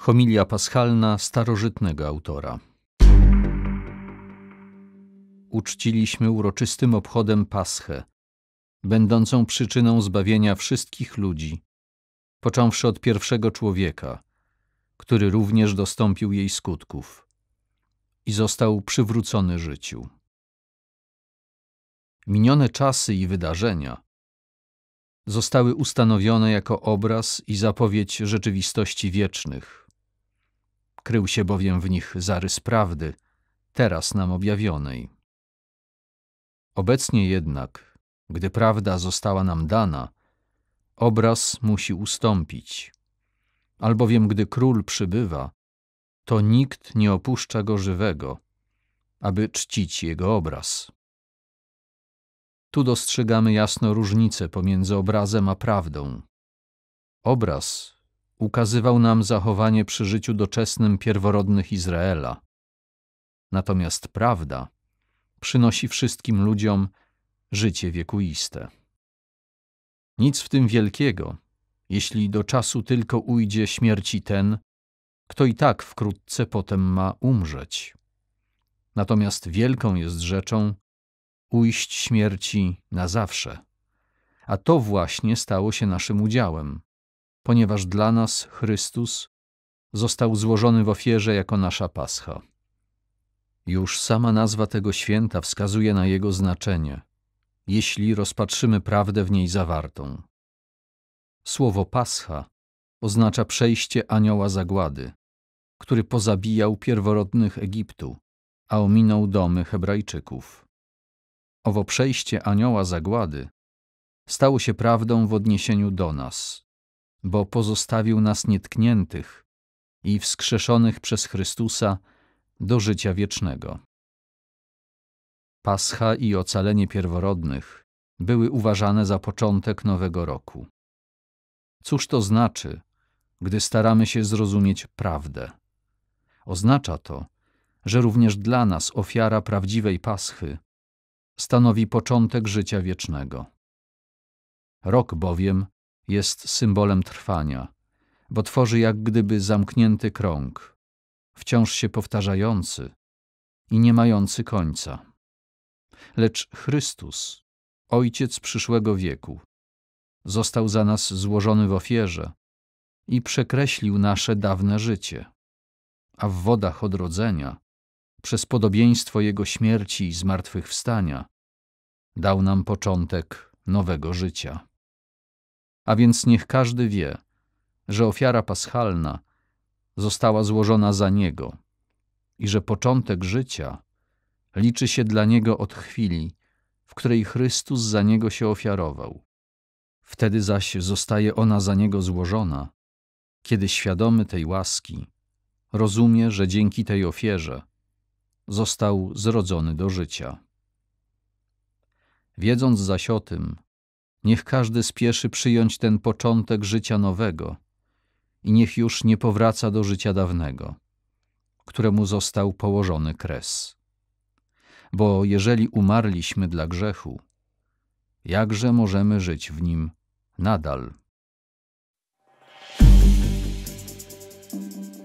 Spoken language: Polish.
Homilia paschalna starożytnego autora. Uczciliśmy uroczystym obchodem Paschę, będącą przyczyną zbawienia wszystkich ludzi, począwszy od pierwszego człowieka, który również dostąpił jej skutków i został przywrócony życiu. Minione czasy i wydarzenia zostały ustanowione jako obraz i zapowiedź rzeczywistości wiecznych. Krył się bowiem w nich zarys prawdy, teraz nam objawionej. Obecnie jednak, gdy prawda została nam dana, obraz musi ustąpić, albowiem gdy król przybywa, to nikt nie opuszcza go żywego, aby czcić jego obraz. Tu dostrzegamy jasno różnicę pomiędzy obrazem a prawdą. Obraz ukazywał nam zachowanie przy życiu doczesnym pierworodnych Izraela. Natomiast prawda przynosi wszystkim ludziom życie wiekuiste. Nic w tym wielkiego, jeśli do czasu tylko ujdzie śmierci ten, kto i tak wkrótce potem ma umrzeć. Natomiast wielką jest rzeczą ujść śmierci na zawsze. A to właśnie stało się naszym udziałem, ponieważ dla nas Chrystus został złożony w ofierze jako nasza Pascha. Już sama nazwa tego święta wskazuje na jego znaczenie, jeśli rozpatrzymy prawdę w niej zawartą. Słowo Pascha oznacza przejście anioła zagłady, który pozabijał pierworodnych Egiptu, a ominął domy Hebrajczyków. Owo przejście anioła zagłady stało się prawdą w odniesieniu do nas, bo pozostawił nas nietkniętych i wskrzeszonych przez Chrystusa do życia wiecznego. Pascha i ocalenie pierworodnych były uważane za początek nowego roku. Cóż to znaczy, gdy staramy się zrozumieć prawdę? Oznacza to, że również dla nas ofiara prawdziwej Paschy stanowi początek życia wiecznego. Rok bowiem jest symbolem trwania, bo tworzy jak gdyby zamknięty krąg, wciąż się powtarzający i nie mający końca. Lecz Chrystus, Ojciec przyszłego wieku, został za nas złożony w ofierze i przekreślił nasze dawne życie, a w wodach odrodzenia, przez podobieństwo Jego śmierci i zmartwychwstania, dał nam początek nowego życia. A więc niech każdy wie, że ofiara paschalna została złożona za Niego i że początek życia liczy się dla Niego od chwili, w której Chrystus za Niego się ofiarował. Wtedy zaś zostaje ona za Niego złożona, kiedy świadomy tej łaski rozumie, że dzięki tej ofierze został zrodzony do życia. Wiedząc zaś o tym, niech każdy spieszy przyjąć ten początek życia nowego i niech już nie powraca do życia dawnego, któremu został położony kres. Bo jeżeli umarliśmy dla grzechu, jakże możemy żyć w nim nadal?